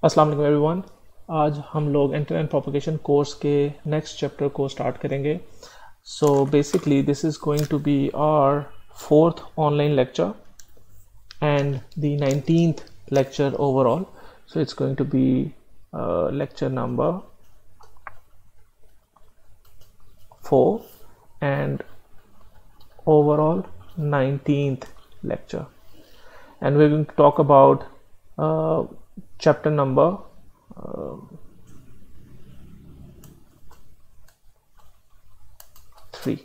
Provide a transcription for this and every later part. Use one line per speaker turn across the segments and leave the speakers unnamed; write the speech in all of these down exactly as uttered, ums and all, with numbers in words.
अस्सलाम वालेकुम एवरीवन। आज हम लोग एंटेना एंड प्रोपगेशन कोर्स के नेक्स्ट चैप्टर को स्टार्ट करेंगे। So basically this is going to be our fourth online lecture and the nineteenth lecture overall. So it's going to be uh, lecture number four and overall nineteenth lecture, and we're going to talk about uh, chapter number uh, three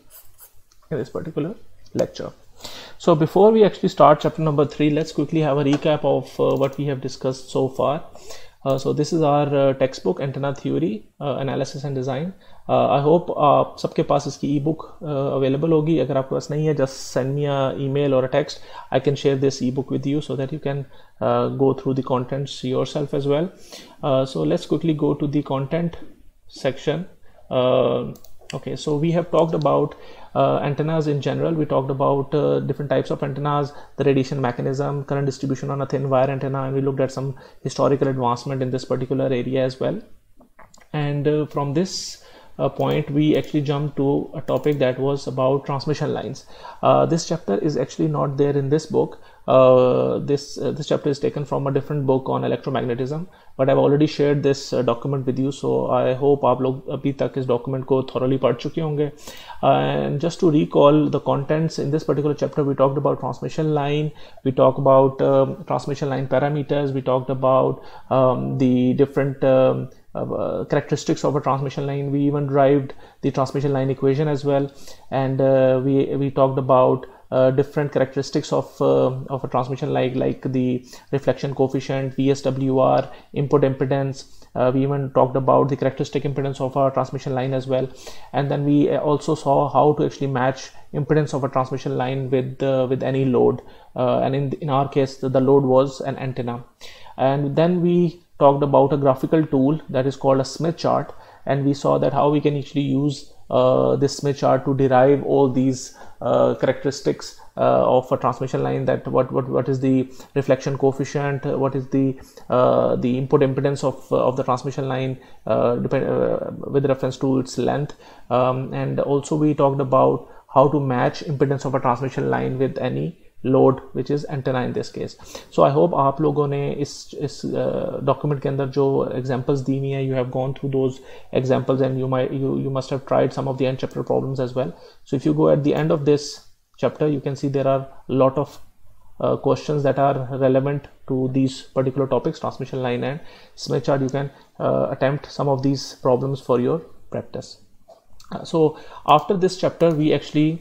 in this particular lecture. So before we actually start chapter number three, let's quickly have a recap of uh, what we have discussed so far. Uh, so this is our uh, textbook, Antenna Theory, uh, Analysis and Design. Uh, I hope आप सबके पास इसकी e-book uh, available होगी. अगर आपके पास नहीं है, just send me a email or a text. I can share this e-book with you so that you can uh, go through the contents yourself as well. Uh, so let's quickly go to the content section. Uh, okay, so we have talked about uh, antennas in general. We talked about uh, different types of antennas, the radiation mechanism, current distribution on a thin wire antenna, and we looked at some historical advancement in this particular area as well. And uh, from this uh, point we actually jumped to a topic that was about transmission lines. Uh, this chapter is actually not there in this book. Uh, this uh, this chapter is taken from a different book on electromagnetism, but I've already shared this uh, document with you, so I hope आप लोग अभी तक इस document को thoroughly पढ़ चुके होंगे. And just to recall the contents in this particular chapter, we talked about transmission line, we talked about um, transmission line parameters, we talked about um, the different um, uh, characteristics of a transmission line. We even derived the transmission line equation as well, and uh, we we talked about Uh, different characteristics of uh, of a transmission line, like the reflection coefficient, V S W R, input impedance. Uh, we even talked about the characteristic impedance of our transmission line as well, and then we also saw how to actually match impedance of a transmission line with uh, with any load, uh, and in in our case the, the load was an antenna. And then we talked about a graphical tool that is called a Smith chart, and we saw that how we can actually use uh, this Smith chart to derive all these uh, characteristics uh, of a transmission line, that what what what is the reflection coefficient, uh, what is the uh, the input impedance of uh, of the transmission line uh, depend, uh, with reference to its length, um, and also we talked about how to match impedance of a transmission line with any load, which is antenna in this case. So I hope आप लोगों ने इस इस document के अंदर जो examples दी हुई हैं, you have gone through those examples, and you might you you must have tried some of the end chapter problems as well. So if you go at the end of this chapter, you can see there are a lot of uh, questions that are relevant to these particular topics, transmission line and Smith chart. You can uh, attempt some of these problems for your practice. Uh, so after this chapter, we actually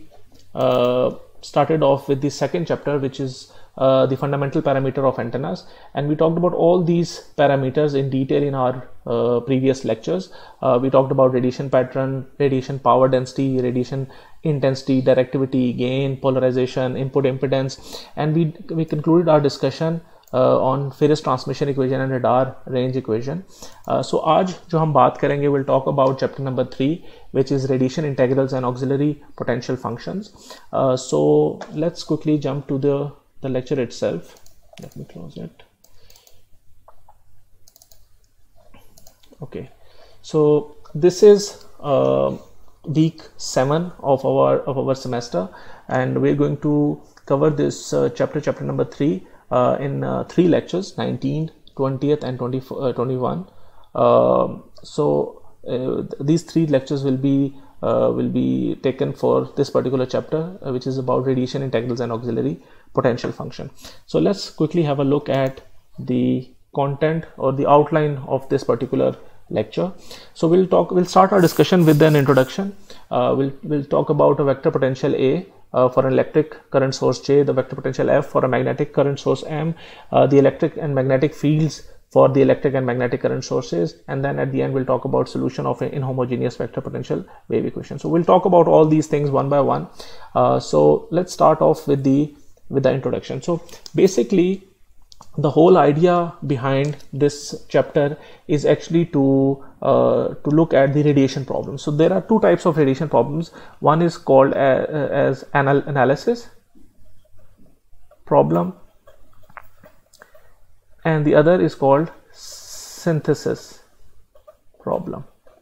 uh, started off with the second chapter, which is uh, the fundamental parameter of antennas, and we talked about all these parameters in detail in our uh, previous lectures. Uh, we talked about radiation pattern, radiation power density, radiation intensity, directivity, gain, polarization, input impedance, and we we concluded our discussion Uh, on Phillips transmission equation and radar range equation. Uh, so आज जो हम बात करेंगे, we'll talk about chapter number three, which is radiation integrals and auxiliary potential functions. Uh, so let's quickly jump to the the lecture itself. Let me close it. Okay, so this is uh, week seven of our of our semester, and we're going to cover this uh, chapter chapter number three. Uh, in uh, three lectures, nineteenth, twentieth and twenty, uh, twenty-one. Uh, so uh, these three lectures will be uh, will be taken for this particular chapter, uh, which is about radiation integrals and auxiliary potential function. So let's quickly have a look at the content or the outline of this particular lecture. So we'll talk we'll start our discussion with an introduction. Uh, we'll we'll talk about a vector potential A Uh, for an electric current source J, the vector potential F for a magnetic current source M, uh, the electric and magnetic fields for the electric and magnetic current sources, and then at the end we'll talk about solution of an inhomogeneous vector potential wave equation. So we'll talk about all these things one by one. Uh, so let's start off with the with the introduction. So basically, the whole idea behind this chapter is actually to uh, to look at the radiation problem. So there are two types of radiation problems. One is called a, as anal analysis problem, and the other is called synthesis problem.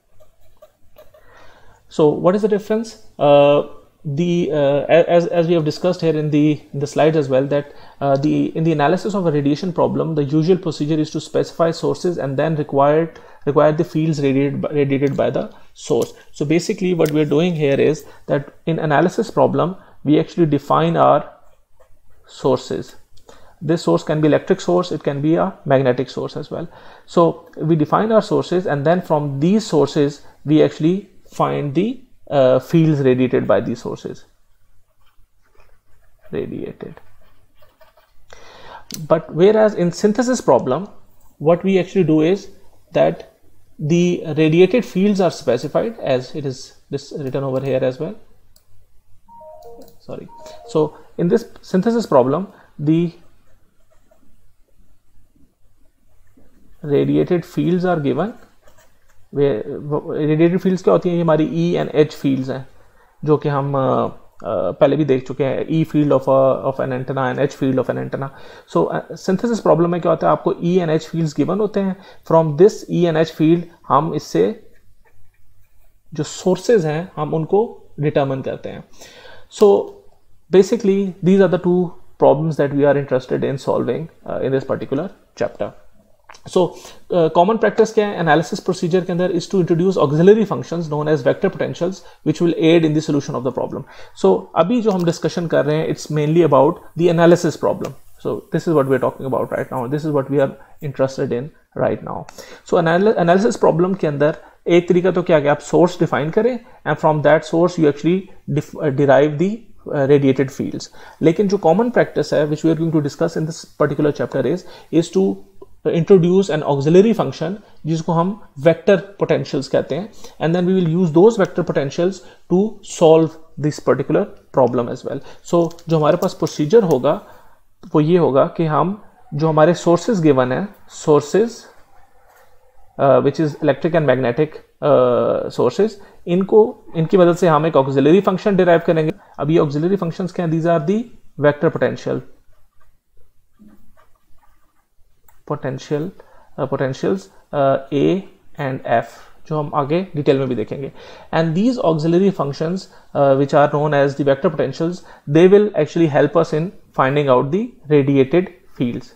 So what is the difference? Uh, the uh, as, as we have discussed here in the in the slide as well, that uh, the in the analysis of a radiation problem, the usual procedure is to specify sources and then required require the fields radiated by, radiated by the source. So basically what we are doing here is that in analysis problem we actually define our sources. This source can be electric source, it can be a magnetic source as well. So we define our sources, and then from these sources we actually find the uh, fields radiated by these sources. Radiated. But whereas in synthesis problem, what we actually do is that the radiated fields are specified, as it is this written over here as well. Sorry. So in this synthesis problem, the radiated fields are given. where radiated fields क्या होती हैं? ये हमारी E and H fields हैं, जो कि हम uh, uh, पहले भी देख चुके हैं. E field of a, of an antenna and H field of an antenna. So uh, synthesis problem में क्या होता है? आपको E and H fields given होते हैं. From this E and H field हम इससे जो sources हैं हम उनको determine करते हैं. So basically these are the two problems that we are interested in solving uh, in this particular chapter. So uh, common practice क्या है analysis procedure के अंदर is to introduce auxiliary functions known as vector potentials which will aid in the solution of the problem. So अभी जो हम discussion कर रहे हैं it's mainly about the analysis problem. So this is what we are talking about right now. This is what we are interested in right now. So anal analysis problem के अंदर एक तरीका तो क्या है, आप source define करें and from that source you actually uh, derive the uh, radiated fields. लेकिन जो common practice है which we are going to discuss in this particular chapter is is to introduce an auxiliary function जिसको हम vector potentials कहते हैं, and then we will use those vector potentials to solve this particular problem as well. So जो हमारे पास procedure होगा वो ये होगा कि हम जो हमारे sources given है, sources uh, which is electric and magnetic uh, sources, इनको इनकी मदद से हम एक auxiliary function derive करेंगे. अब ये auxiliary functions क्या हैं? These are the vector potential potential uh, potentials uh, A and F, जो हम आगे डिटेल में भी देखेंगे. And these auxiliary functions uh, which are known as the vector potentials, they will actually help us in finding out the radiated fields.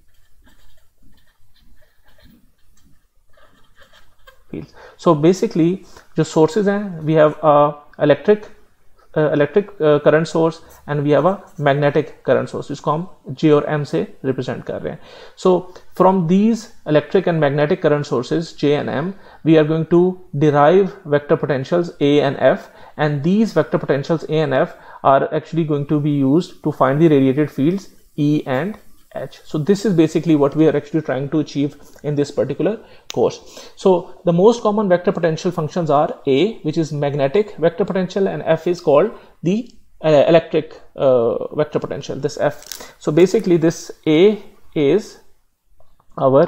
Fields. So basically जो sources हैं, we have a electric uh, electric uh, current source and we have a magnetic current source जिसको हम J और M से represent कर रहे हैं. So from these electric and magnetic current sources J and M, we are going to derive vector potentials A and F, and these vector potentials A and F are actually going to be used to find the radiated fields E and H. So this is basically what we are actually trying to achieve in this particular course. So the most common vector potential functions are A, which is magnetic vector potential, and F is called the uh, electric uh, vector potential, this F. So basically this A is our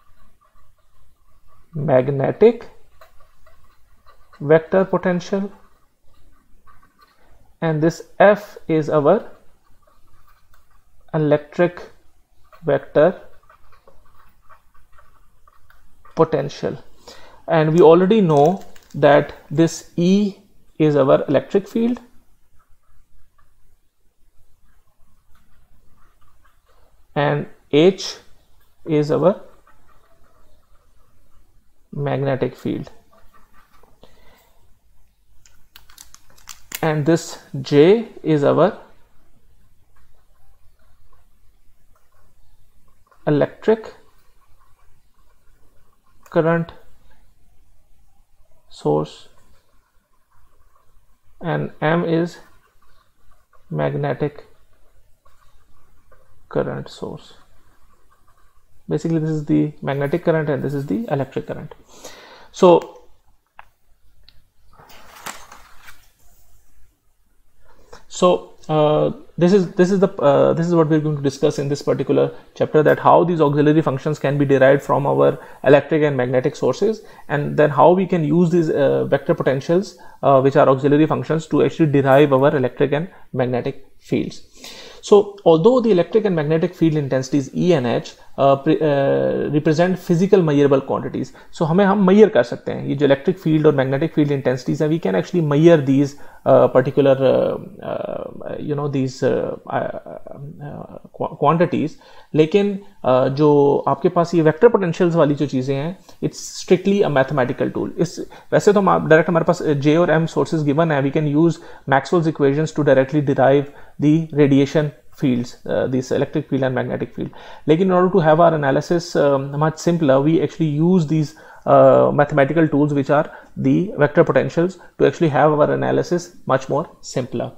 magnetic vector potential and this F is our electric vector potential. And we already know that this E is our electric field and H is our magnetic field, and this J is our electric current source and M is magnetic current source. Basically this is the magnetic current and this is the electric current. So so uh, this is this is the uh, this is what we're going to discuss in this particular chapter, that how these auxiliary functions can be derived from our electric and magnetic sources, and then how we can use these uh, vector potentials uh, which are auxiliary functions to actually derive our electric and magnetic fields. So although the electric and magnetic field intensities E and H uh, uh, represent physical measurable quantities, so हमें हम measure कर सकते हैं ये जो electric field और magnetic field intensities हैं, we can actually measure these uh, particular uh, uh, you know these uh, uh, uh, quantities. लेकिन uh, जो आपके पास ये वेक्टर पोटेंशियल्स वाली जो चीज़ें हैं, it's strictly a mathematical tool. इस वैसे तो हम डायरेक्ट हमारे पास J और M सोर्सेज गिवन है, we can use Maxwell's equations to directly derive the radiation fields, uh, this electric field and magnetic field. Like in order to have our analysis um, much simpler, we actually use these uh, mathematical tools which are the vector potentials to actually have our analysis much more simpler.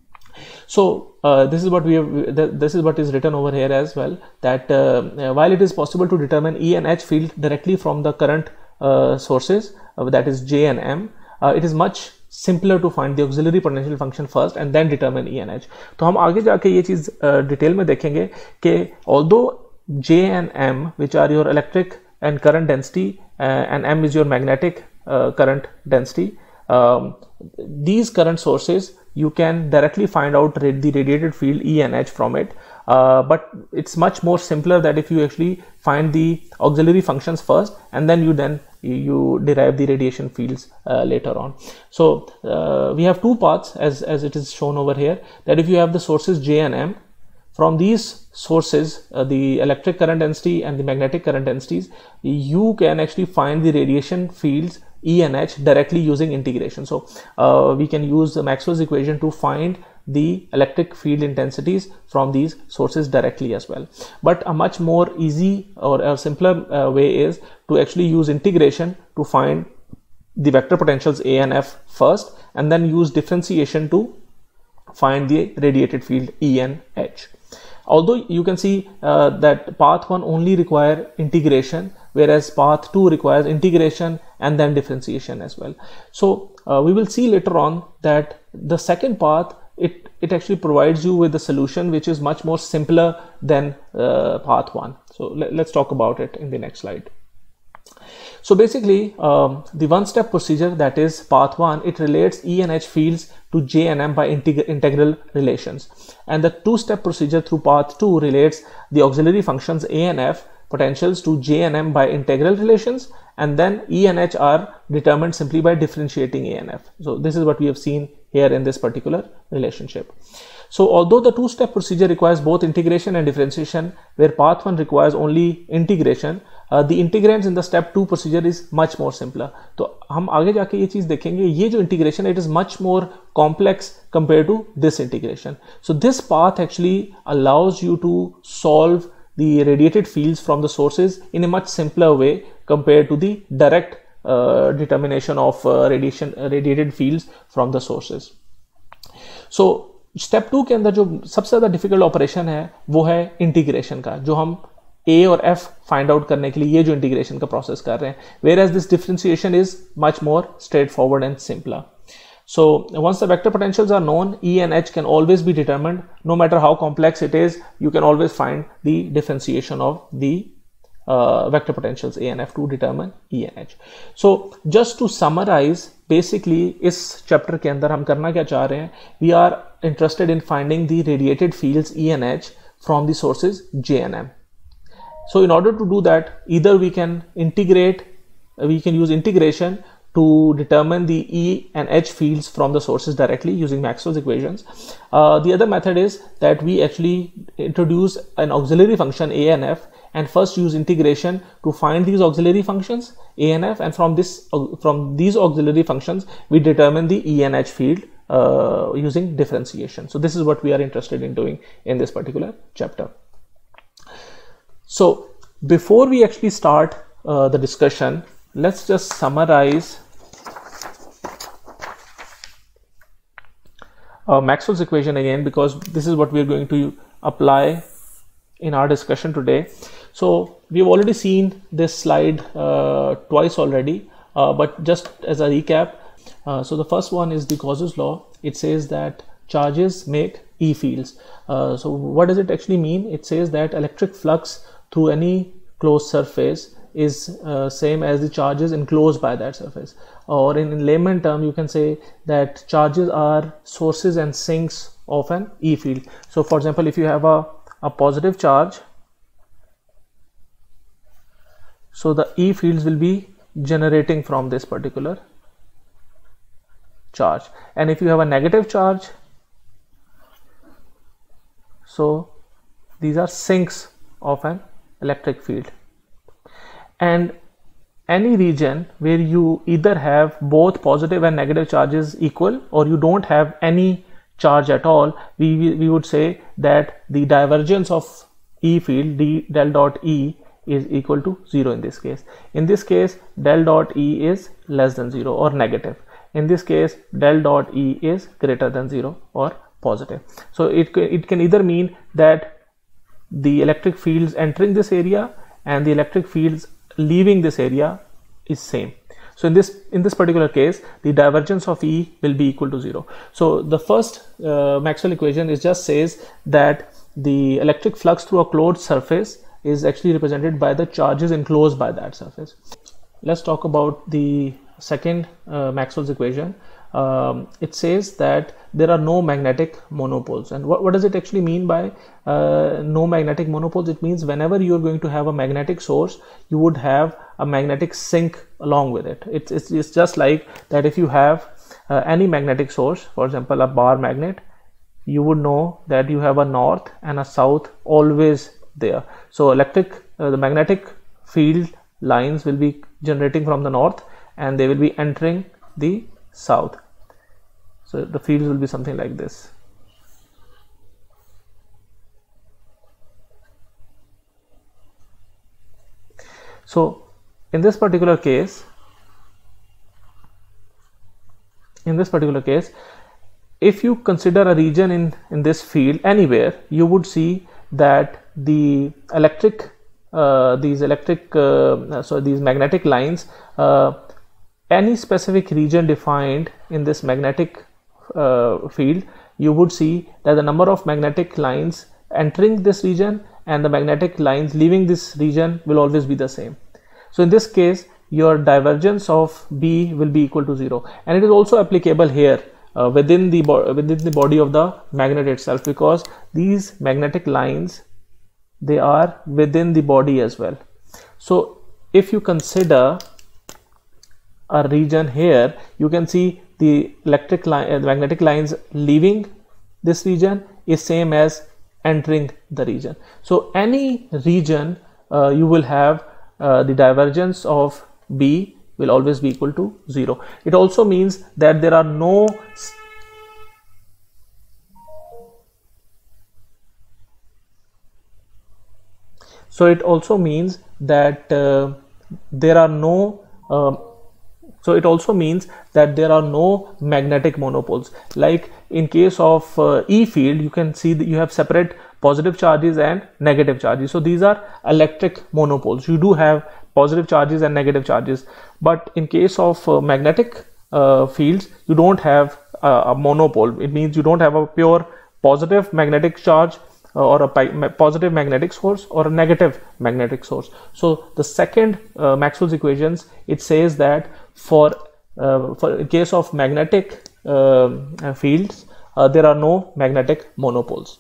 So uh, this is what we have, this is what is written over here as well, that uh, while it is possible to determine E and H field directly from the current uh, sources, uh, that is J and M, uh, it is much simpler to find the auxiliary potential function first and then determine E and H. तो हम आगे जाके ये चीज़ detail में देखेंगे कि although J and M, which are your electric and current density, uh, and M is your magnetic uh, current density, um, these current sources you can directly find out the radiated field E and H from it, uh, but it's much more simpler that if you actually find the auxiliary functions first and then you then you derive the radiation fields uh, later on. So uh, we have two paths as, as it is shown over here, that if you have the sources J and M, from these sources, uh, the electric current density and the magnetic current densities, you can actually find the radiation fields E and H directly using integration. So uh, we can use the Maxwell's equation to find the electric field intensities from these sources directly as well. But a much more easy or a simpler uh, way is to actually use integration to find the vector potentials A and F first, and then use differentiation to find the radiated field E and H. Although you can see uh, that path one only require integration, whereas path two requires integration and then differentiation as well. So uh, we will see later on that the second path, it, it actually provides you with a solution which is much more simpler than uh, path one. So let, let's talk about it in the next slide. So basically um, the one step procedure, that is path one, it relates E and H fields to J and M by integ integral relations, and the two step procedure through path two relates the auxiliary functions A and F potentials to J and M by integral relations, and then E and H are determined simply by differentiating A and F. So this is what we have seen here in this particular relationship. So although the two step procedure requires both integration and differentiation, where path one requires only integration, uh, the integrands in the step two procedure is much more simpler. तो हम आगे जाके ये चीज देखेंगे, ये जो integration it is much more complex compared to this integration. So this path actually allows you to solve the radiated fields from the sources in a much simpler way compared to the direct uh, determination of uh, radiation uh, radiated fields from the sources. So step two के अंदर जो सबसे ज़्यादा difficult operation है वो है integration का, जो हम ए और एफ फाइंड आउट करने के लिए ये जो इंटीग्रेशन का प्रोसेस कर रहे हैं, whereas this differentiation is much more straightforward and simpler. So once the vector potentials are known, E and H can always be determined. No matter how complex it is, you can always find the differentiation of the uh, vector potentials A and F to determine E and H. So just to summarize, basically इस chapter के अंदर हम करना क्या चाह रहे हैं, we are interested in finding the radiated fields E and H from the sources J and M. So in order to do that, either we can integrate, we can use integration to determine the E and H fields from the sources directly using Maxwell's equations. Uh, the other method is that we actually introduce an auxiliary function A and F and first use integration to find these auxiliary functions A and F, and from this uh, from these auxiliary functions we determine the E and H field uh, using differentiation. So this is what we are interested in doing in this particular chapter. So before we actually start uh, the discussion, let's just summarize uh, Maxwell's equation again, because this is what we are going to apply in our discussion today. So we've already seen this slide uh, twice already, uh, but just as a recap, uh, so the first one is the Gauss's law. It says that charges make E fields. Uh, so what does it actually mean? It says that electric flux through any closed surface is uh, same as the charges enclosed by that surface, or in, in layman term you can say that charges are sources and sinks of an E field. So for example, if you have a, a positive charge, so the E fields will be generating from this particular charge, and if you have a negative charge, so these are sinks of an electric field. And any region where you either have both positive and negative charges equal, or you don't have any charge at all, we, we would say that the divergence of E field, d del dot E, is equal to zero in this case. In this case, del dot E is less than zero or negative. In this case, del dot E is greater than zero or positive. So it, it can either mean that the electric fields entering this area and the electric fields leaving this area is same. So in this in this particular case, the divergence of E will be equal to zero. So the first uh, Maxwell equation is just says that the electric flux through a closed surface is actually represented by the charges enclosed by that surface. Let's talk about the second uh, Maxwell's equation. Um, it says that there are no magnetic monopoles. And what, what does it actually mean by uh, no magnetic monopoles? It means whenever you're going to have a magnetic source, you would have a magnetic sink along with it. It's, it's, it's just like that if you have uh, any magnetic source, for example, a bar magnet, you would know that you have a north and a south always there. So electric, uh, the magnetic field lines will be generating from the north and they will be entering the south. So the fields will be something like this. So in this particular case, in this particular case, if you consider a region in, in this field anywhere, you would see that the electric, uh, these electric, uh, so these magnetic lines, uh, any specific region defined in this magnetic uh, field, you would see that the number of magnetic lines entering this region and the magnetic lines leaving this region will always be the same. So in this case, your divergence of B will be equal to zero, and it is also applicable here uh, within the within the body of the magnet itself, because these magnetic lines, they are within the body as well. So if you consider a region here, you can see the electric line, uh, the magnetic lines leaving this region is same as entering the region. So any region uh, you will have uh, the divergence of B will always be equal to zero. It also means that there are no so it also means that uh, there are no um, so it also means that there are no magnetic monopoles. Like in case of uh, E field, you can see that you have separate positive charges and negative charges. So these are electric monopoles. You do have positive charges and negative charges, but in case of uh, magnetic uh, fields, you don't have uh, a monopole. It means you don't have a pure positive magnetic charge uh, or a positive magnetic source or a negative magnetic source. So the second uh, Maxwell's equations, it says that for uh, for in case of magnetic uh, fields, uh, there are no magnetic monopoles.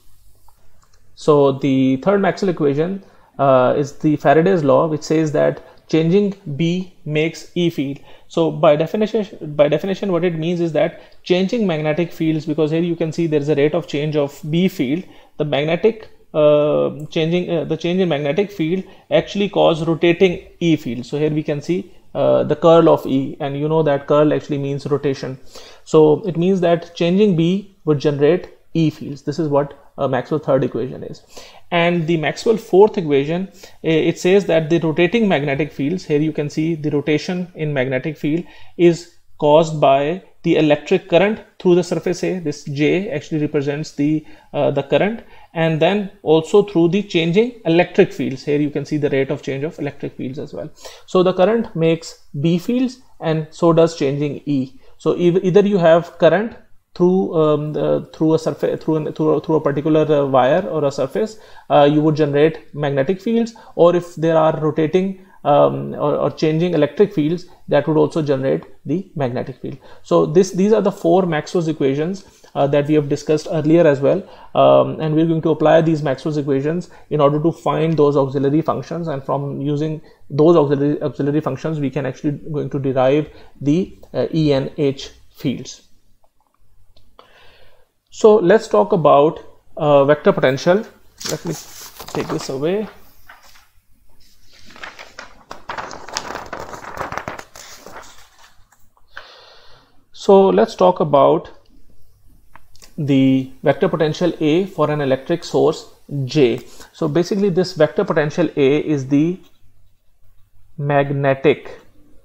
So the third Maxwell equation uh, is the Faraday's law, which says that changing B makes E field. So by definition, by definition, what it means is that changing magnetic fields, because here you can see there is a rate of change of B field, the magnetic uh, changing uh, the change in magnetic field actually cause rotating E field. So here we can see uh, the curl of E, and you know that curl actually means rotation. So it means that changing B would generate E fields. This is what uh, Maxwell's third equation is. And the Maxwell fourth equation, it says that the rotating magnetic fields, here you can see the rotation in magnetic field is caused by the electric current through the surface A. This J actually represents the uh, the current, and then also through the changing electric fields. Here you can see the rate of change of electric fields as well. So the current makes B fields, and so does changing E. So either you have current through um, the, through a surface through an, through, a, through a particular uh, wire or a surface, uh, you would generate magnetic fields, or if there are rotating um, or, or changing electric fields, that would also generate the magnetic field. So this these are the four Maxwell's equations uh, that we have discussed earlier as well, um, and we're going to apply these Maxwell's equations in order to find those auxiliary functions, and from using those auxiliary auxiliary functions we can actually going to derive the uh, E and H fields. So let's talk about uh, vector potential. Let me take this away. So let's talk about the vector potential A for an electric source J. So basically this vector potential A is the magnetic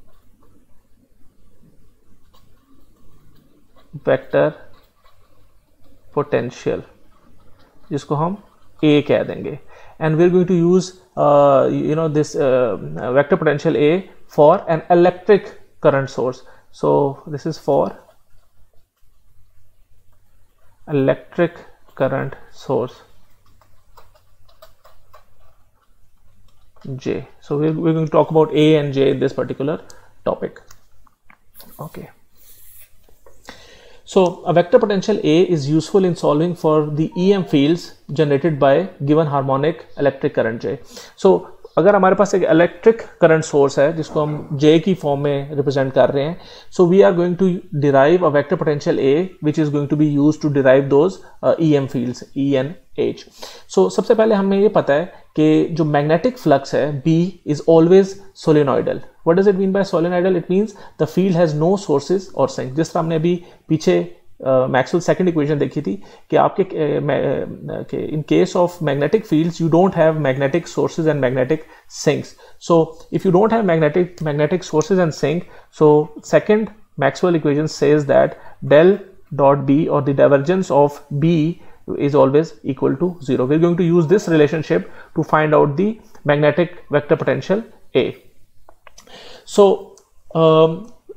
vector potential, जिसको हम A कह देंगे, and we're going to use uh, you know this uh, vector potential A for an electric current source. So this is for electric current source J. So we're, we're going to talk about A and J in this particular topic. Okay. So a vector potential A is useful in solving for the E M fields generated by given harmonic electric current J. So अगर हमारे पास एक electric current source है जिसको हम J की form में represent कर रहे हैं, so we are going to derive a vector potential A which is going to be used to derive those E M fields E and H. So सबसे पहले हमें ये पता है कि जो मैग्नेटिक फ्लक्स है B is always solenoidal. What does it mean by solenoidal? It means the field has no sources और सिंक. जिस तरह हमने अभी पीछे मैक्सवेल सेकंड इक्वेशन देखी थी कि आपके in case of magnetic fields you don't have magnetic sources and magnetic sinks. So if you don't have magnetic magnetic sources and sink, so second Maxwell equation says that del dot B और the divergence of B is always equal to zero. We're going to use this relationship to find out the magnetic vector potential A. So um,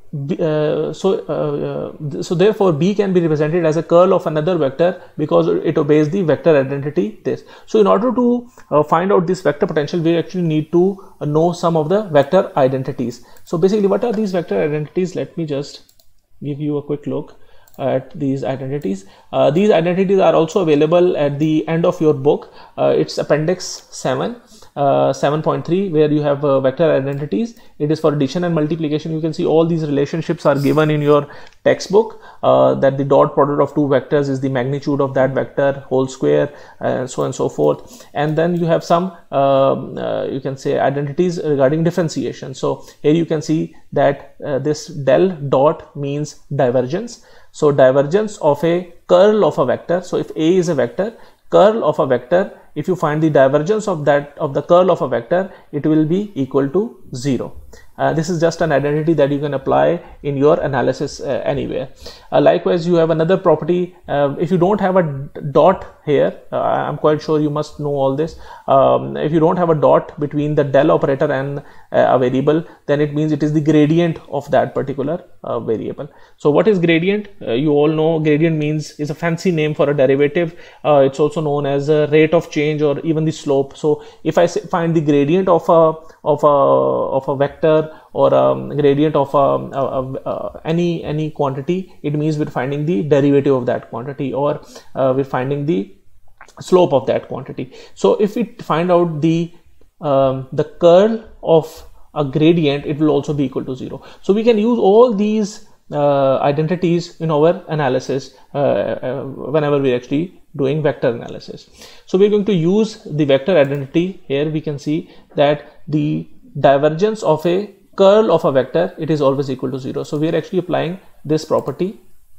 Uh, so uh, uh, so therefore B can be represented as a curl of another vector because it obeys the vector identity this. So in order to uh, find out this vector potential, we actually need to uh, know some of the vector identities. So basically, what are these vector identities? Let me just give you a quick look at these identities. Uh, these identities are also available at the end of your book. Uh, it's appendix seven. Uh, seven point three, where you have uh, vector identities. It is for addition and multiplication. You can see all these relationships are given in your textbook, uh, that the dot product of two vectors is the magnitude of that vector whole square, and so on and so forth. And then you have some um, uh, you can say identities regarding differentiation. So here you can see that uh, this del dot means divergence. So divergence of a curl of a vector. So if A is a vector, curl of a vector, if you find the divergence of that of the curl of a vector, it will be equal to zero. Uh, this is just an identity that you can apply in your analysis uh, anywhere. Uh, likewise, you have another property. Uh, if you don't have a dot here, uh, I'm quite sure you must know all this. Um, if you don't have a dot between the del operator and uh, a variable, then it means it is the gradient of that particular uh, variable. So what is gradient? Uh, you all know gradient means is a fancy name for a derivative. Uh, it's also known as a rate of change or even the slope. So if I say, find the gradient of a of a of a vector or a gradient of a, a, a, a any any quantity, it means we're finding the derivative of that quantity, or uh, we're finding the slope of that quantity. So if we find out the um, the curl of a gradient, it will also be equal to zero. So we can use all these uh, identities in our analysis uh, uh, whenever we're actually doing vector analysis. So we're going to use the vector identity. Here we can see that the divergence of a curl of a vector, it is always equal to zero. So we are actually applying this property,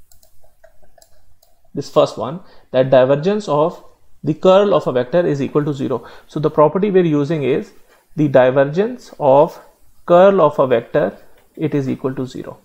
this first one, that divergence of the curl of a vector is equal to zero. So the property we are using is the divergence of curl of a vector, it is equal to zero.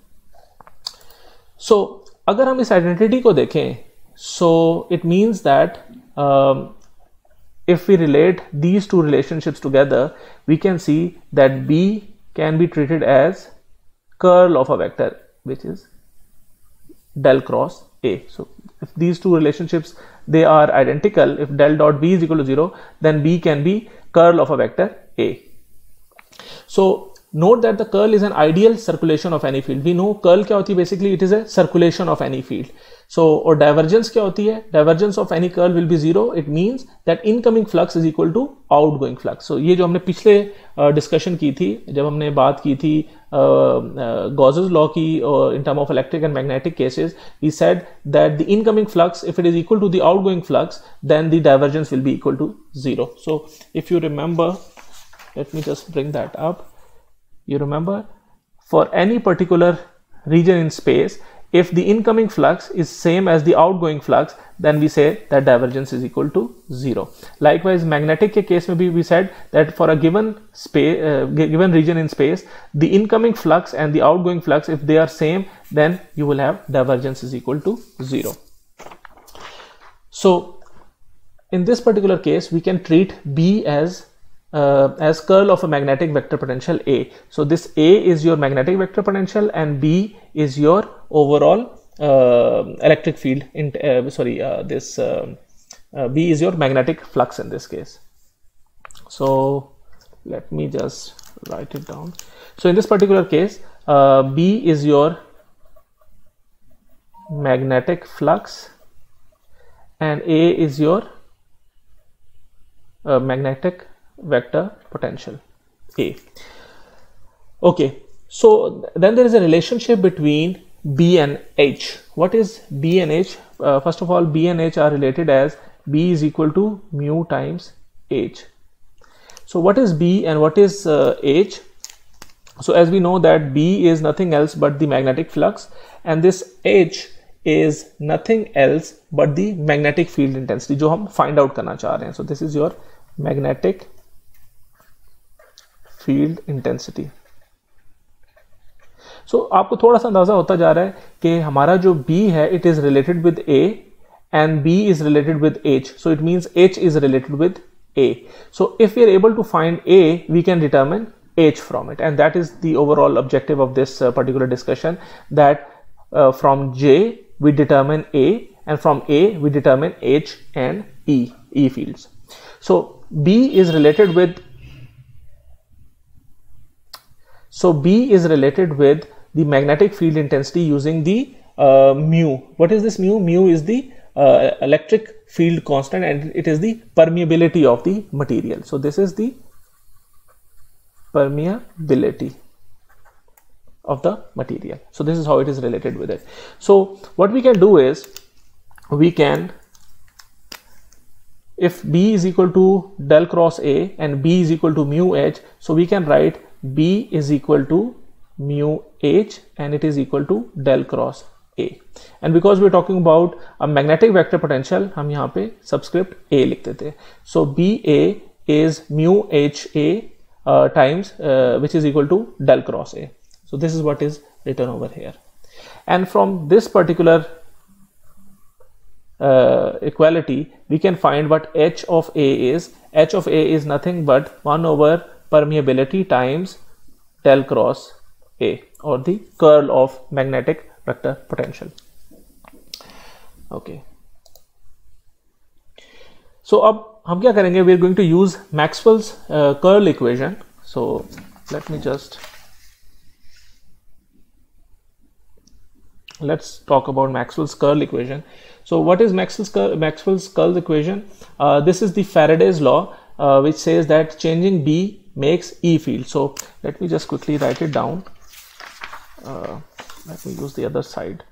So अगर हम इस identity को देखें, so it means that um, if we relate these two relationships together, we can see that B can be treated as curl of a vector, which is del cross A. So if these two relationships, they are identical, if del dot B is equal to zero, then B can be curl of a vector A. So note that the curl is an ideal circulation of any field. We know curl क्या होती है, basically it is a circulation of any field. So और divergence क्या होती है, divergence of any curl will be zero. It means that incoming flux is equal to outgoing flux. So ये जो हमने पिछले डिस्कशन uh, की थी, जब हमने बात की थी Gauss's law की uh, in term of electric and magnetic cases, we said that the incoming flux, if it is equal to the outgoing flux, then the divergence will be equal to zero. So if you remember, let me just bring that up. You remember, for any particular region in space, if the incoming flux is same as the outgoing flux, then we say that divergence is equal to zero. Likewise, magnetic के case में भी we said that for a given space, uh, given region in space, the incoming flux and the outgoing flux, if they are same, then you will have divergence is equal to zero. So in this particular case, we can treat B as Uh, as curl of a magnetic vector potential A. So this A is your magnetic vector potential and B is your overall uh, electric field. In uh, sorry, uh, this uh, uh, B is your magnetic flux in this case. So let me just write it down. So in this particular case, uh, B is your magnetic flux and A is your uh, magnetic vector potential A. Okay, so then there is a relationship between B and H. What is B and H? Uh, first of all, B and H are related as B is equal to mu times H. So what is B and what is uh, H? So as we know that B is nothing else but the magnetic flux, and this H is nothing else but the magnetic field intensity जो हम find out करना चाह रहे हैं. So this is your magnetic field intensity. So आपको थोड़ा सा अंदाजा होता जा रहा है कि हमारा जो B है, it is related with A and B is related with H. So it means H is related with A. So if we are able to find A, we can determine H from it, and that is the overall objective of this uh, particular discussion, that uh, from J we determine A and from A we determine H and E, E fields. So B is related with So B is related with the magnetic field intensity using the uh, mu. What is this mu? Mu is the uh, electric field constant and it is the permeability of the material. So this is the permeability of the material. So this is how it is related with it. So what we can do is, we can, if B is equal to del cross A and B is equal to mu H, so we can write B is equal to mu H and it is equal to del cross A. And because we are talking about a magnetic vector potential, हम यहाँ पे subscript A लिख देते हैं. So B A is mu H A uh, times uh, which is equal to del cross A. So this is what is written over here. And from this particular uh, equality, we can find what H of A is. H of A is nothing but one over permeability times del cross A, or the curl of magnetic vector potential. Okay. So अब हम क्या करेंगे? We are going to use Maxwell's uh, curl equation. So let me just let's talk about Maxwell's curl equation. So what is Maxwell's curl, Maxwell's curl equation? Uh, this is the Faraday's law, uh, which says that changing B makes E field. So let me just quickly write it down. Uh, let me use the other side.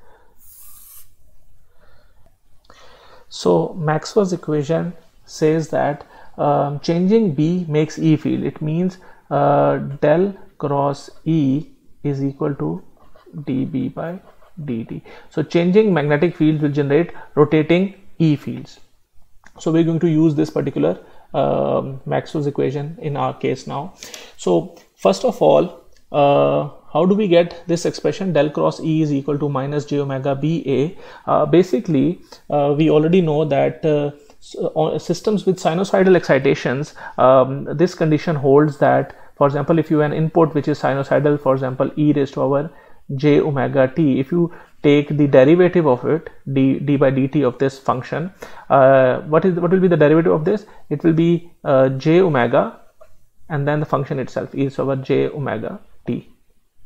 So Maxwell's equation says that um, changing B makes E field. It means uh, del cross E is equal to dB by dt. So changing magnetic field will generate rotating E fields. So we're going to use this particular Um, Maxwell's equation in our case now. So first of all, uh, how do we get this expression del cross E is equal to minus j omega B A? Uh, basically, uh, we already know that uh, systems with sinusoidal excitations, um, this condition holds that, for example, if you have an input which is sinusoidal, for example, e raised to power j omega t, if you take the derivative of it, d, d by dt of this function, uh, what is what will be the derivative of this? It will be uh, j omega and then the function itself, e to the power j omega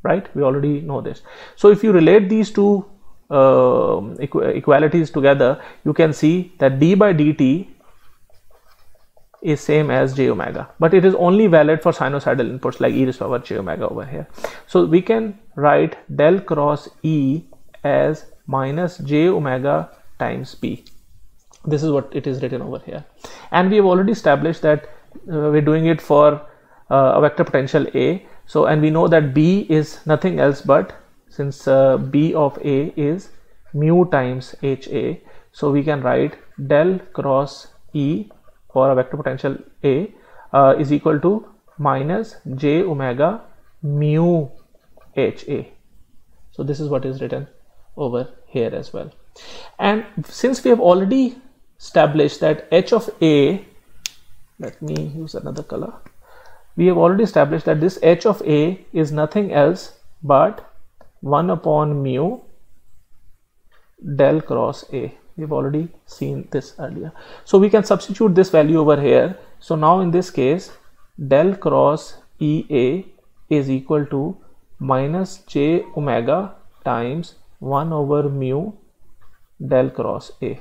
right? We already know this. So if you relate these two uh, equ equalities together, you can see that d by dt is same as j omega, but it is only valid for sinusoidal inputs like e raised to power j omega over here. So we can write del cross E as minus j omega times b. This is what it is written over here, and we have already established that uh, we're doing it for uh, a vector potential A. So, and we know that b is nothing else but, since uh, b of A is mu times H A, so we can write del cross E for a vector potential A uh, is equal to minus j omega mu H A. So this is what is written over here as well. And since we have already established that H of A, let me use another color. We have already established that this H of A is nothing else but one upon mu del cross A. We've already seen this earlier. So we can substitute this value over here. So now in this case, del cross E A is equal to minus j omega times one over mu del cross A,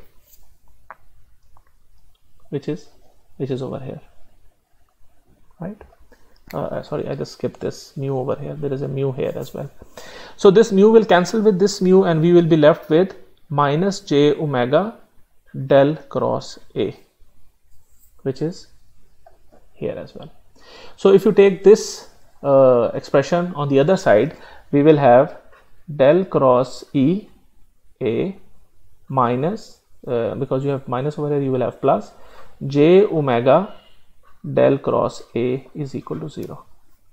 which is which is over here, right? Uh, sorry, I just skipped this mu over here. There is a mu here as well. So this mu will cancel with this mu, and we will be left with minus j omega del cross A, which is here as well. So if you take this uh, expression on the other side, we will have del cross E A minus, uh, because you have minus over here, you will have plus j omega del cross A is equal to zero.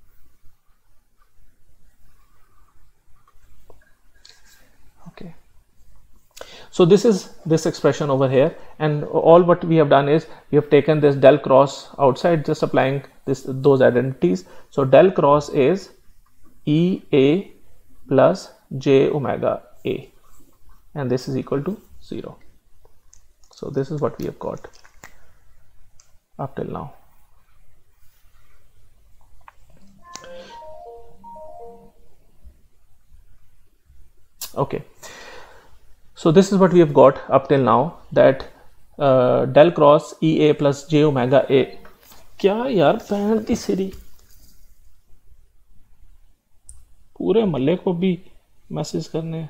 Okay. So this is this expression over here, and all what we have done is we have taken this del cross outside, just applying this those identities. So del cross is E A plus j omega A, and this is equal to zero. So this is what we have got up till now. Okay. So this is what we have got up till now, that uh, del cross E A plus j omega A. क्या यार pan की सिरी, पूरे मल्ले को भी message करने.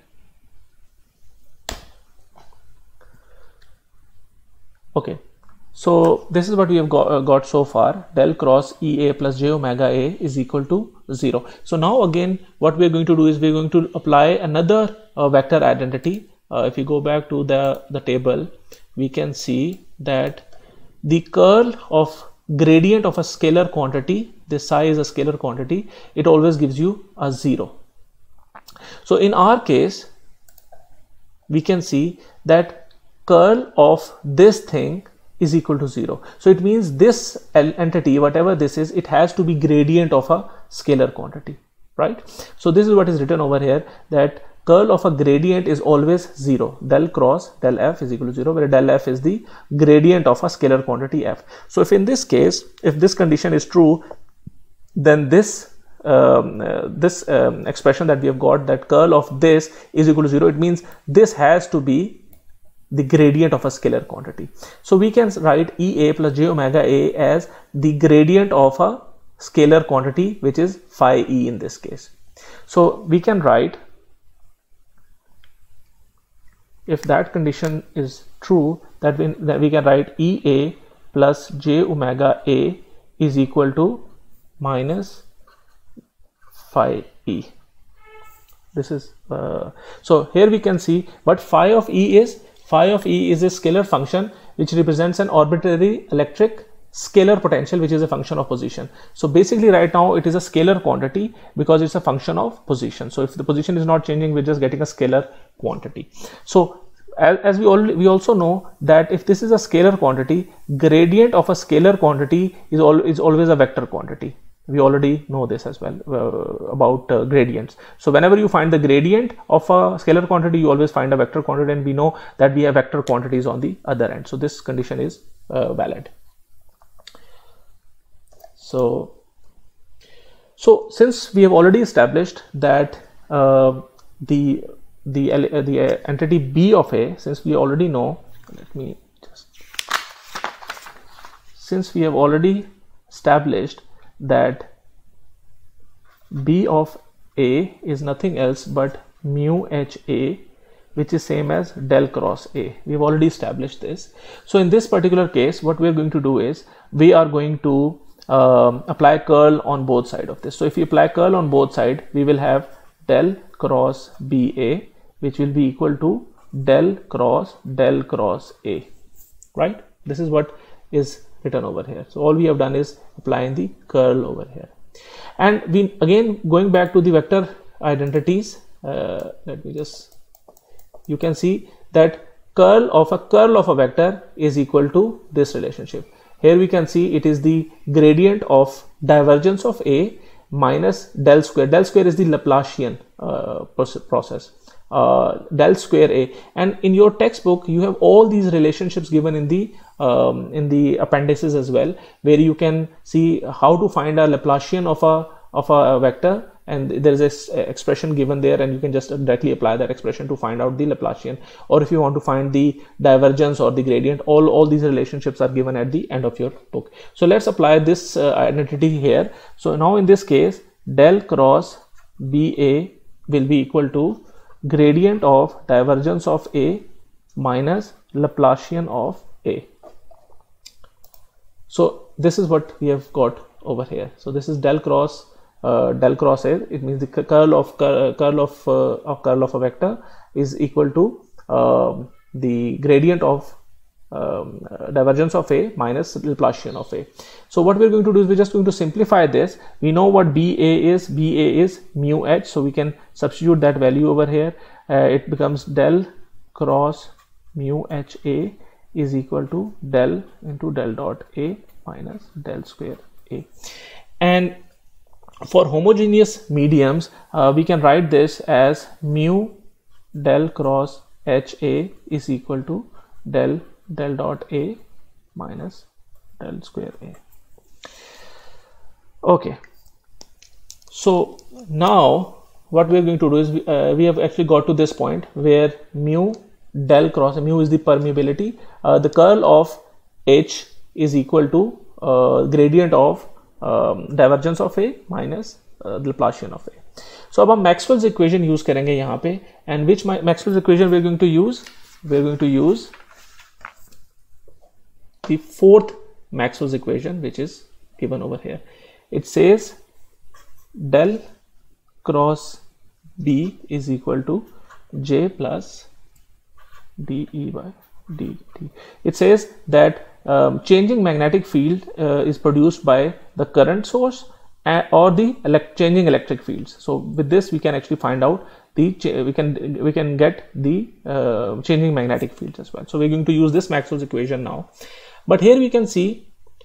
Okay, so this is what we have got, uh, got so far. Del cross E A plus j omega A is equal to zero. So now again what we are going to do is we are going to apply another uh, vector identity. Uh, if you go back to the, the table, we can see that the curl of gradient of a scalar quantity, this psi is a scalar quantity, it always gives you a zero. So in our case, we can see that curl of this thing is equal to zero. So it means this entity, whatever this is, it has to be gradient of a scalar quantity, right? So this is what is written over here, that curl of a gradient is always zero. Del cross del f is equal to zero, where del f is the gradient of a scalar quantity f. So if in this case, if this condition is true, then this um, uh, this um, expression that we have got, that curl of this is equal to zero, it means this has to be the gradient of a scalar quantity. So we can write E A plus j omega A as the gradient of a scalar quantity, which is phi e in this case. So we can write, if that condition is true, that we, that we can write E A plus j omega A is equal to minus phi e. This is uh, so here we can see what phi of e is. Phi of e is a scalar function which represents an arbitrary electric scalar potential, which is a function of position. So basically right now it is a scalar quantity because it's a function of position. So if the position is not changing, we're just getting a scalar quantity. So as, as we all we also know that if this is a scalar quantity, gradient of a scalar quantity is all is always a vector quantity. We already know this as well uh, about uh, gradients. So whenever you find the gradient of a scalar quantity, you always find a vector quantity, and we know that we have vector quantities on the other end. So this condition is uh, valid. So, So since we have already established that uh, the the uh, the uh, entity B of A, since we already know, let me just, since we have already established that B of A is nothing else but mu H A, which is same as del cross A. We've already established this. So in this particular case, what we're going to do is we are going to um, apply curl on both sides of this. So if you apply curl on both sides, we will have del cross B A, which will be equal to del cross del cross A, right? This is what is written over here. So all we have done is applying the curl over here. And we again going back to the vector identities, uh, let me just, you can see that curl of a curl of a vector is equal to this relationship. Here we can see it is the gradient of divergence of A minus del square. Del square is the Laplacian uh, process. Uh, del square A, and in your textbook you have all these relationships given in the um, in the appendices as well, where you can see how to find a Laplacian of a of a vector, and there is this expression given there, and you can just directly apply that expression to find out the Laplacian. Or if you want to find the divergence or the gradient, all all these relationships are given at the end of your book. So let's apply this uh, identity here. So now in this case, del cross B A will be equal to gradient of divergence of A minus Laplacian of A. So this is what we have got over here. So this is del cross uh, del cross A. It means the curl of curl, curl of uh, of curl of a vector is equal to um, the gradient of um, divergence of A minus Laplacian of A. So what we're going to do is we're just going to simplify this. We know what B A is. B A is mu H, so we can substitute that value over here. Uh, it becomes del cross mu H A is equal to del into del dot A minus del square A. And for homogeneous mediums, uh, we can write this as mu del cross H A is equal to del del dot A minus del square A. Okay, so now what we are going to do is we, uh, we have actually got to this point where mu del cross, mu is the permeability, uh, the curl of H is equal to uh, gradient of um, divergence of A minus uh, the Laplacian of A. So अब हम Maxwell's equation use करेंगे यहाँ पे, and which Maxwell's equation we are going to use? We are going to use the fourth Maxwell's equation, which is given over here. It says del cross B is equal to J plus dE by dt. It says that um, changing magnetic field uh, is produced by the current source uh, or the elect changing electric fields. So with this we can actually find out the we can we can get the uh, changing magnetic fields as well. So we're going to use this Maxwell's equation now. But here we can see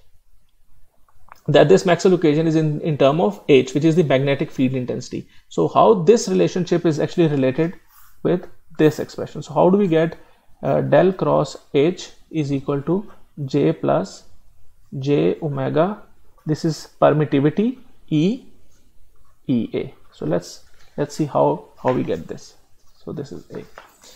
that this Maxwell equation is in, in term of H, which is the magnetic field intensity. So how this relationship is actually related with this expression. So how do we get uh, del cross H is equal to J plus J omega. This is permittivity E E A. So let's let's see how how we get this. So this is A.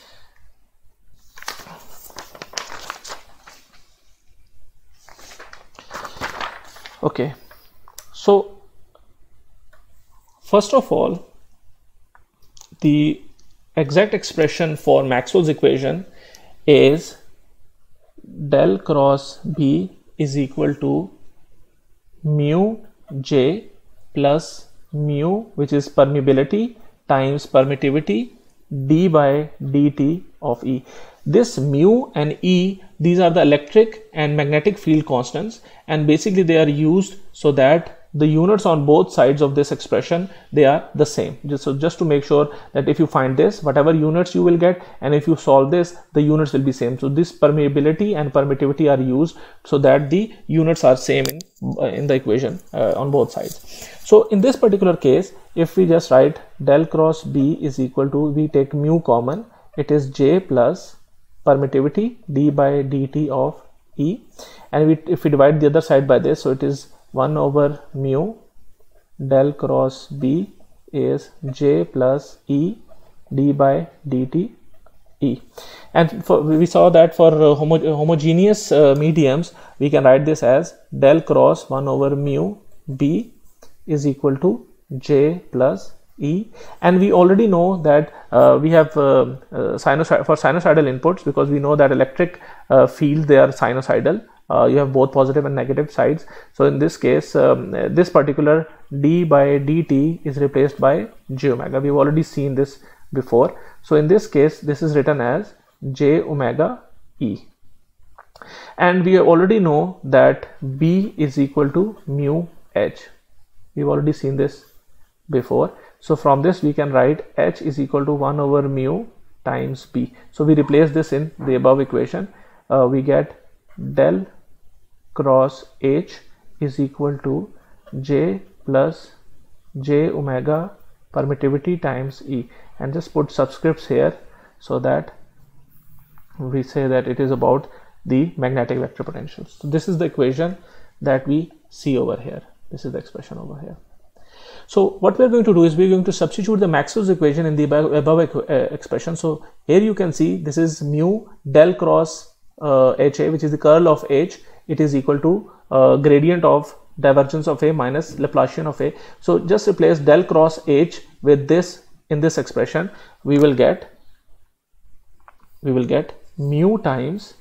Okay, so first of all, the exact expression for Maxwell's equation is del cross B is equal to mu J plus mu, which is permeability, times permittivity d by dt of E. This mu and E, these are the electric and magnetic field constants, and basically they are used so that the units on both sides of this expression, they are the same. Just, so just to make sure that if you find this, whatever units you will get, and if you solve this, the units will be same. So this permeability and permittivity are used so that the units are same in, uh, in the equation uh, on both sides. So in this particular case, if we just write del cross B is equal to, we take mu common, it is J plus permittivity d by dt of E, and we, if we divide the other side by this, so it is one over mu del cross B is J plus E d by dt E. And for, we saw that for uh, homo homogeneous uh, mediums, we can write this as del cross one over mu B is equal to J plus E. And we already know that uh, we have uh, uh, sinusoid for sinusoidal inputs, because we know that electric uh, field, they are sinusoidal. Uh, you have both positive and negative sides. So in this case, um, this particular d by dt is replaced by j omega. We've already seen this before. So in this case, this is written as j omega E. And we already know that B is equal to mu H. We've already seen this before. So from this we can write H is equal to one over mu times B. So we replace this in the above equation. Uh, we get del cross H is equal to J plus J omega permittivity times E, and just put subscripts here so that we say that it is about the magnetic vector potential. So this is the equation that we see over here. This is the expression over here. So what we are going to do is we are going to substitute the Maxwell's equation in the above, above uh, expression. So here you can see this is mu del cross uh, H A, which is the curl of H. It is equal to uh, gradient of divergence of A minus Laplacian of A. So just replace del cross H with this in this expression. We will get we will get mu times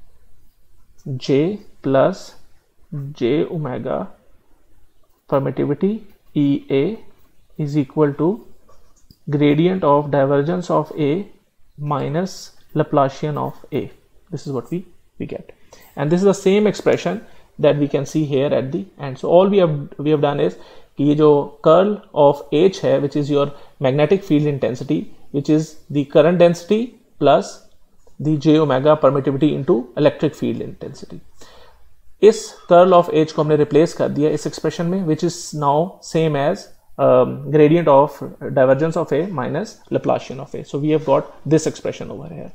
J plus J omega permittivity E A is equal to gradient of divergence of A minus Laplacian of A. This is what we we get, and this is the same expression that we can see here at the end. So all we have we have done is कि ये जो curl of H है, which is your magnetic field intensity, which is the current density plus the j omega permittivity into electric field intensity. इस curl of H को हमने replace कर दिया इस expression में, which is now same as um, gradient of divergence of A minus Laplacian of A. So we have got this expression over here.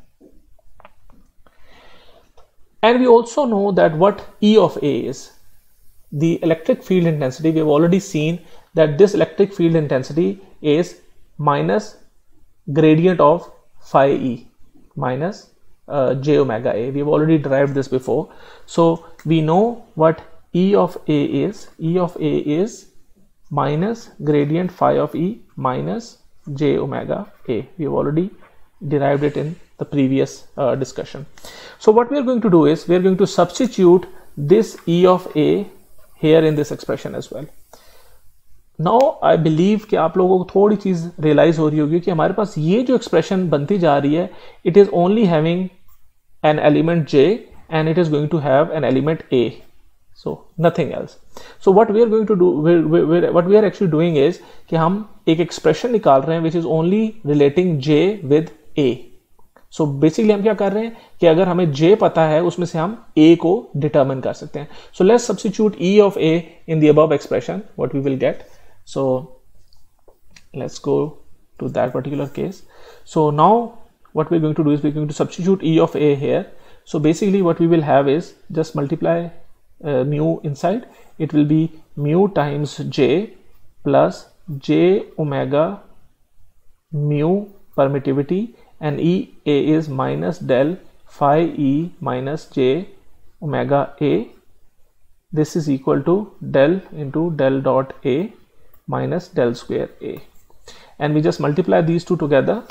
And we also know that what E of A is. The electric field intensity, we have already seen that this electric field intensity is minus gradient of phi E minus uh, j omega A. We have already derived this before. So we know what E of A is. E of A is minus gradient phi of E minus j omega A. We have already derived it in the previous uh, discussion. So what we are going to do is we are going to substitute this E of A here in this expression as well. Now I believe कि आप लोगों को थोड़ी चीज realise हो रही होगी कि हमारे पास ये जो एक्सप्रेशन बनती जा रही है, it is only having an element J and it is going to have an element A, so nothing else. So what we are going to do, we're, we're, what we are actually doing is कि हम एक expression निकाल रहे हैं which is only relating J with A. So basically हम क्या कर रहे हैं कि अगर हमें J पता है उसमें से हम A को determine कर सकते हैं. So let's substitute E of A in the above expression. What we will get. So let's go to that particular case. So now what we're going to do is we're going to substitute E of A here. So basically what we will have is just multiply uh, mu inside. It will be mu times J plus J omega mu permittivity, and E A is minus del phi E minus J omega A. This is equal to del into del dot A minus del square A, and we just multiply these two together.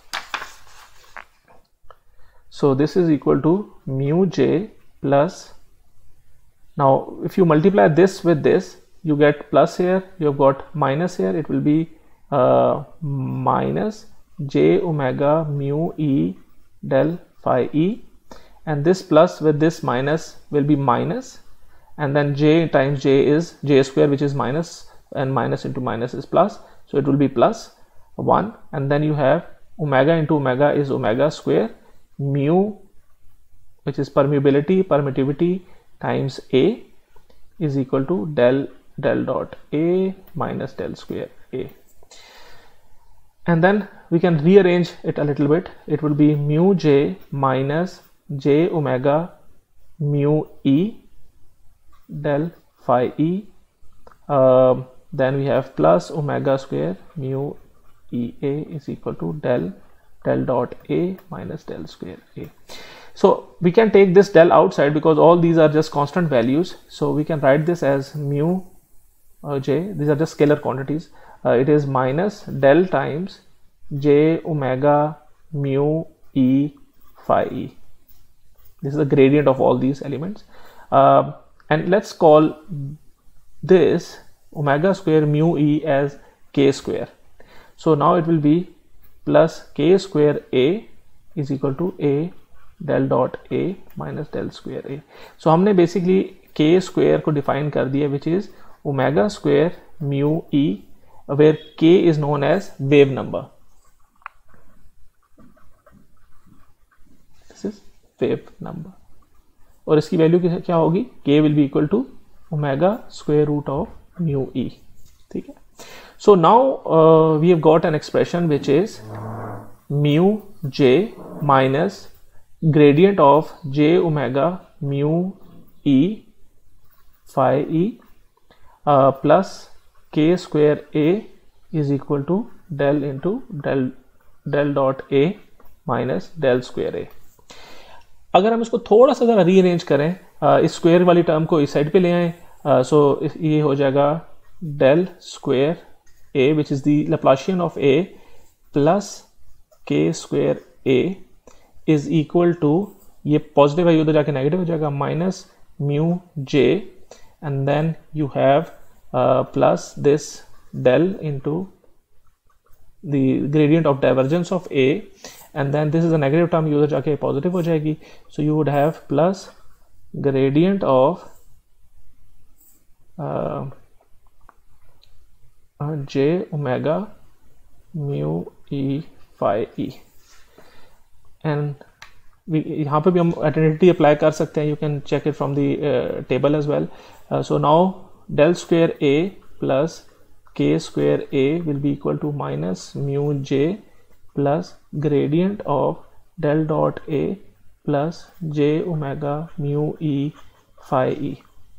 So this is equal to mu J plus, now if you multiply this with this, you get plus here, you have got minus here, it will be uh, minus J omega mu E del phi E, and this plus with this minus will be minus, and then J times J is J square, which is minus, and minus into minus is plus, so it will be plus one, and then you have omega into omega is omega square, mu, which is permeability, permittivity times A, is equal to del del dot A minus del square A. And then we can rearrange it a little bit. It will be mu J minus J omega mu E del phi E uh, then we have plus omega square mu Ea is equal to del del dot A minus del square A. So we can take this del outside because all these are just constant values. So we can write this as mu uh, j. These are just scalar quantities. Uh, it is minus del times j omega mu E phi E. This is the gradient of all these elements. Uh, and let's call this omega square mu E as k square. So now it will be plus k square A is equal to A del dot A minus del square A. So हमने basically k square को define कर दिया, which is omega square mu E, where k is known as wave number. This is wave number. और इसकी value क्या होगी? K will be equal to omega square root of mu E. ठीक है. So now uh, we have got an expression which is mu j minus gradient of j omega mu E phi E uh, plus k square A is equal to del into del del dot A minus del square A. अगर हम इसको थोड़ा सा ज़रा rearrange करें, uh, इस square वाली term को इस साइड पे ले आए, सो uh, so ये हो जाएगा del square A, which is the Laplacian of A plus k square A is equal to, ये पॉजिटिव है, उधर जाके नेगेटिव हो जाएगा, minus mu j, and then you have uh, plus this del into the gradient of divergence of A, and then this is a negative term, ये उधर जाके positive हो जाएगी. So you would have plus gradient of uh, j omega mu E phi E, and we यहाँ पे भी हम identity apply कर सकते हैं. You can check it from the uh, table as well. Uh, so now del square A plus k square A will be equal to minus mu j plus gradient of del dot A plus j omega mu E phi E.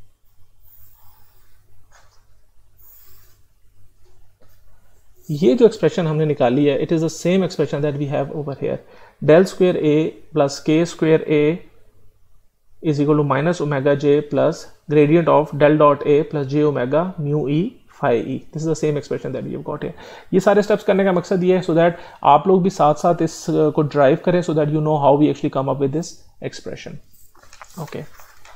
ये जो expression हमने निकाली है, it is the same expression that we have over here. Del square A plus K square A is equal to minus omega J plus gradient of del dot A plus J omega mu E phi E. This is the same expression that we have got here. ये सारे steps करने का मकसद ये है so that आप लोग भी साथ साथ इस को ड्राइव करें, so that you know how we actually come up with this expression. Okay,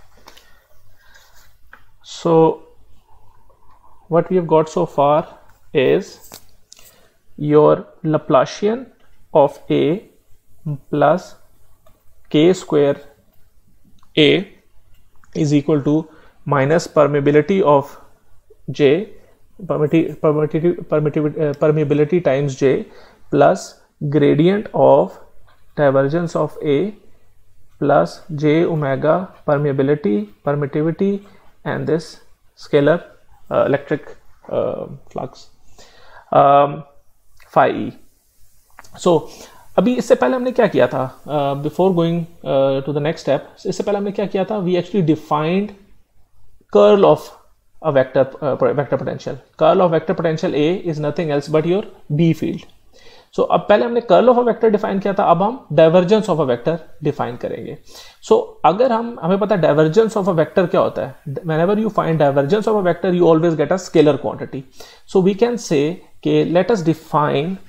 so what we have got so far is your Laplacian of A plus k square A is equal to minus permeability of J, permittivity, permittivity, uh, permeability times J plus gradient of divergence of A plus J omega permeability, permittivity, and this scalar uh, electric uh, flux um, phi E. So अभी इससे पहले हमने क्या किया था, before going to the next step, इससे पहले हमने क्या किया था, we actually defined curl of a vector vector potential. Curl of vector potential A is nothing else but your B field. So अब पहले हमने curl of a vector define किया था, अब हम divergence of a vector define करेंगे. So so, अगर हम हमें पता है डाइवर्जेंस ऑफ अ वेक्टर क्या होता है, whenever you find divergence of a vector you always get a scalar quantity. So we can say कि let us define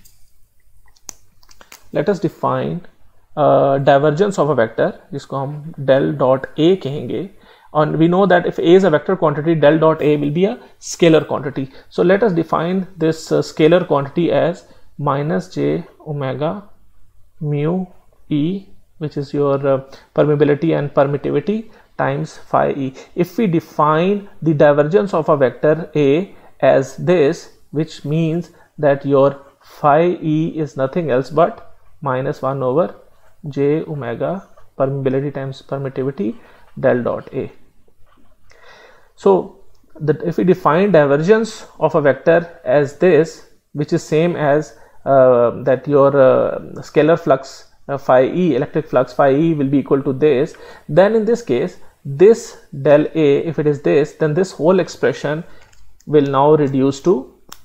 let us define uh, divergence of a vector, जिसको हम del dot a कहेंगे, and we know that if a is a vector quantity, del dot a will be a scalar quantity. So let us define this uh, scalar quantity as minus j omega mu e, which is your uh, permeability and permittivity, times phi e. If we define the divergence of a vector a as this, which means that your phi e is nothing else but minus one over j omega permeability times permittivity del dot a. So that if we define divergence of a vector as this, which is same as uh, that your uh, scalar flux uh, phi e, electric flux phi e will be equal to this, then in this case this del a, if it is this, then this whole expression will now reduce to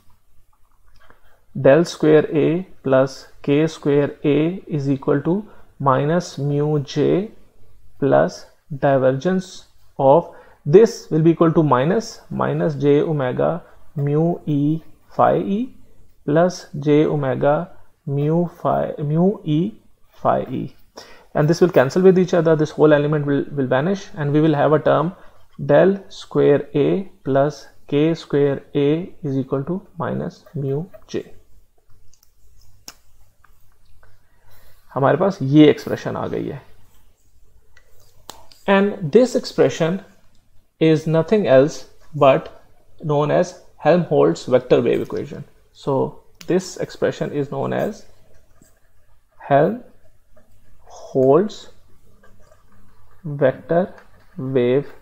del square A plus k square A is equal to minus mu j plus divergence of this will be equal to minus minus j omega mu e phi e plus j omega mu phi mu e phi e, and this will cancel with each other. This whole element will, will vanish, and we will have a term del square A plus k square A is equal to minus mu j. हमारे पास ये expression आ गई है, and this expression is nothing else but known as Helmholtz vector wave equation. So this expression is known as Helmholtz vector wave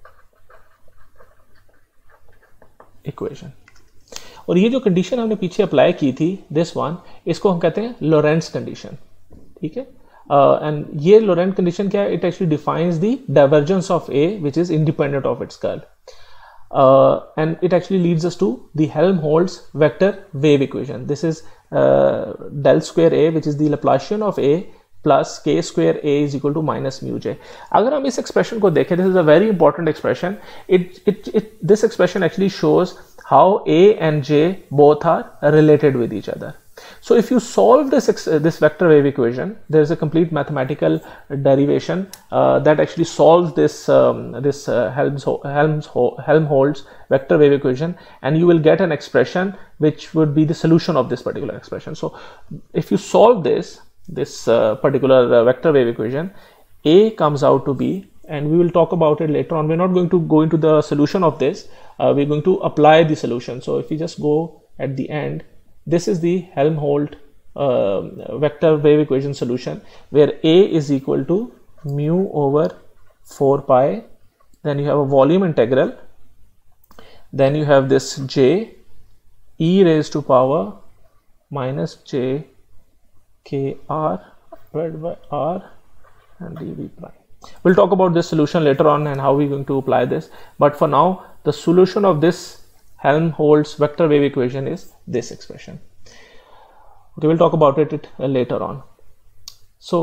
equation. और ये जो condition हमने पीछे apply की थी, दिस वन, इसको हम कहते हैं लोरेंट्ज कंडीशन. ठीक है, एंड uh, ये लोरेंट कंडीशन क्या है? It actually defines the divergence of A which is independent of its curl, and it actually leads us to the Helmholtz vector wave equation. This is del square A which is the Laplacian of A plus k square A is equal to minus mu j. अगर हम इस expression को देखें, this is a very important expression. It it it this expression actually shows how A and J both are related with each other. So if you solve this uh, this vector wave equation, there is a complete mathematical derivation uh, that actually solves this um, this uh, Helms Helms Helmholtz vector wave equation, and you will get an expression which would be the solution of this particular expression. So if you solve this this uh, particular uh, vector wave equation, A comes out to be, and we will talk about it later on. We're not going to go into the solution of this. Uh, we're going to apply the solution. So if we just go at the end, this is the Helmholtz uh, vector wave equation solution, where A is equal to mu over four pi, then you have a volume integral, then you have this j e raised to power minus j k r squared by r and dv prime. We'll talk about this solution later on and how we're going to apply this, but for now the solution of this Helmholtz vector wave equation is this expression. Okay, we'll talk about it, it uh, later on. So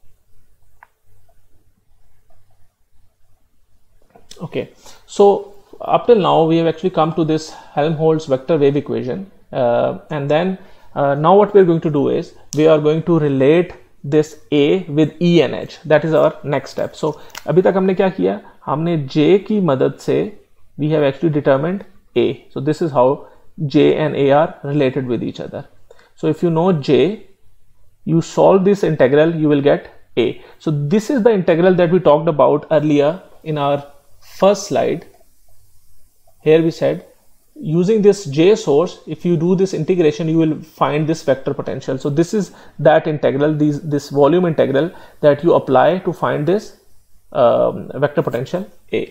okay, so up till now we have actually come to this Helmholtz vector wave equation, uh, and then uh, now what we're going to do is we are going to relate this A with E and H. That is our next step. So अभी तक हमने क्या किया? हमने J की मदद से we have actually determined A. So this is how J and A are related with each other. So if you know J, you solve this integral, you will get A. So this is the integral that we talked about earlier in our first slide. Here we said using this J source, if you do this integration, you will find this vector potential. So this is that integral, these, this volume integral that you apply to find this um, vector potential A.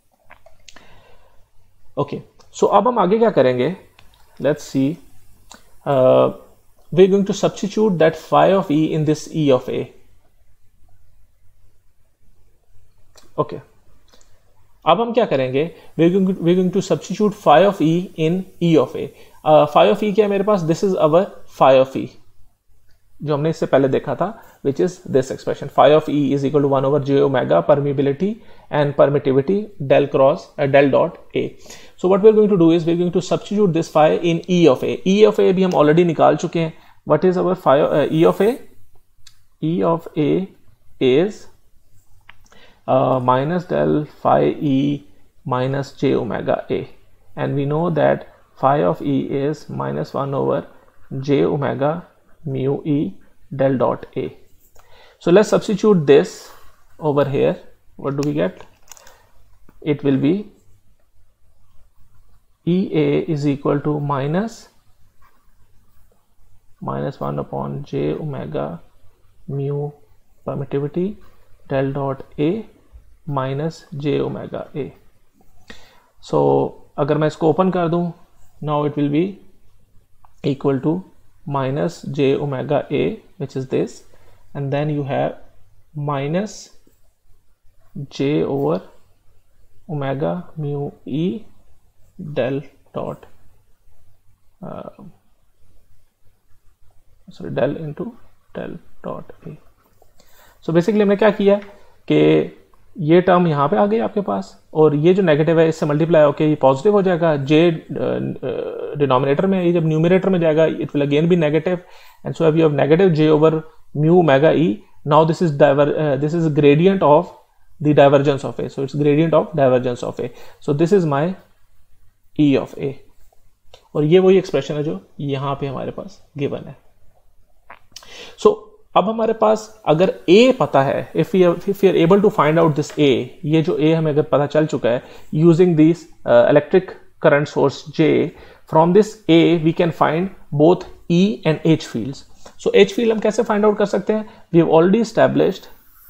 Okay. So अब हम आगे क्या करेंगे? Let's see. Uh, we're going to substitute that phi of E in this E of A. Okay. अब हम क्या करेंगे? We're going to, we're going to substitute phi of E in E of A. Uh, phi of E क्या है मेरे पास? This is our phi of E, जो हमने इससे पहले देखा था, which is this expression. Phi of E is equal to one over j omega permeability and permittivity del cross uh, del dot A. So what we're going to do is we're going to substitute this phi in E of A. E of A भी हम already निकाल चुके हैं. What is our phi uh, E of A? E of A is uh, minus del phi E minus j omega A, and we know that phi of E is minus one over j omega mu E del dot A. So let's substitute this over here. What do we get? It will be E A is equal to minus minus one upon j omega mu permittivity del dot A minus j omega A. So अगर मैं इसको open कर दूं, now it will be equal to minus j omega A, which is this, and then you have minus j over omega mu E del dot uh, sorry del into del dot a. So basically हमने क्या किया कि ये term यहाँ पे आ गई आपके पास, और ये जो नेगेटिव है इससे मल्टीप्लाई होकर ये पॉजिटिव हो जाएगा, जे डिनोमिनेटर में, ये जब न्यूमिनेटर में जाएगा it will again be negative, and so you have negative J over mu omega E. Now this is diver this is gradient of the divergence of A, so it's gradient of divergence of A. So this is my E of A, और ये वही expression है जो यहाँ पे हमारे पास given है. सो so, अब हमारे पास अगर a पता है, if we if we are able to find out this a, ये जो a हमें अगर पता चल चुका है using this electric current source J, from this a we can find both E and H fields. So H field हम कैसे फाइंड आउट कर सकते हैं? We have already established,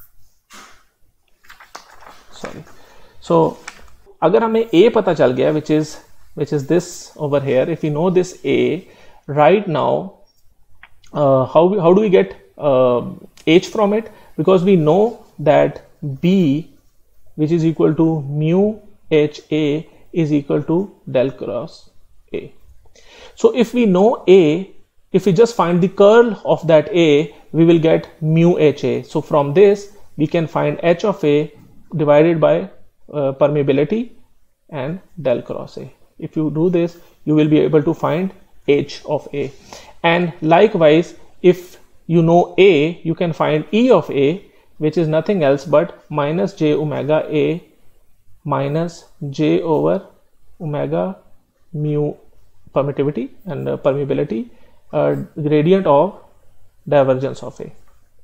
sorry, so अगर हमें a पता चल गया which is which is this over here, if you know this a right now, how how do we get Uh, H from it? Because we know that B, which is equal to mu H A, is equal to del cross A. So if we know A, if we just find the curl of that A, we will get mu H A. So from this we can find H of A divided by uh, permeability and del cross A. If you do this, you will be able to find H of A. And likewise, if you know A, you can find E of A, which is nothing else but minus j omega A minus j over omega mu permittivity and uh, permeability, uh, gradient of divergence of A.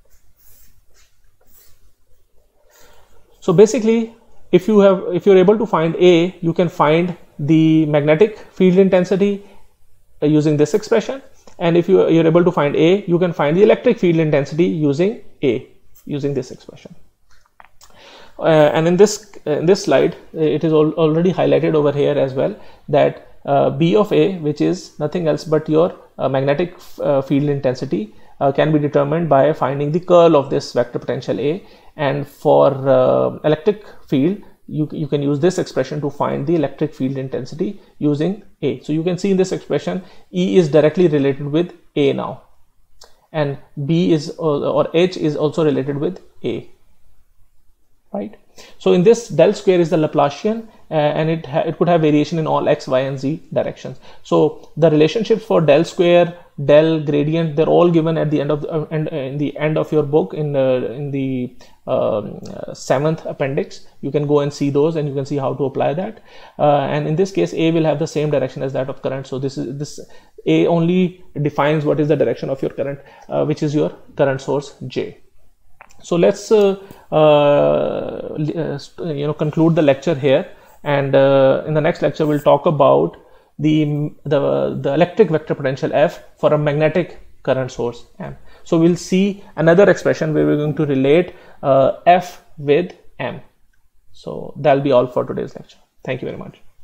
So basically, if you have if you're able to find A, you can find the magnetic field intensity uh, using this expression. And if you you're able to find A, you can find the electric field intensity using A, using this expression. Uh, and in this in this slide, it is al already highlighted over here as well that uh, B of A, which is nothing else but your uh, magnetic uh, field intensity, uh, can be determined by finding the curl of this vector potential A. And for uh, electric field, you, you can use this expression to find the electric field intensity using A. So you can see in this expression, E is directly related with A now, and B is or H is also related with A, right? So in this, del square is the Laplacian, uh, and it it could have variation in all x, y, and z directions. So the relationships for del square, del, gradient, they're all given at the end of the, uh, and, uh, in the end of your book in uh, in the um, uh, seventh appendix. You can go and see those, and you can see how to apply that. Uh, and in this case, A will have the same direction as that of current. So this is this A only defines what is the direction of your current, uh, which is your current source J. So let's uh, uh, you know conclude the lecture here, and uh, in the next lecture we'll talk about the the the electric vector potential F for a magnetic current source M. So we'll see another expression where we're going to relate uh, F with M. So that'll be all for today's lecture. Thank you very much.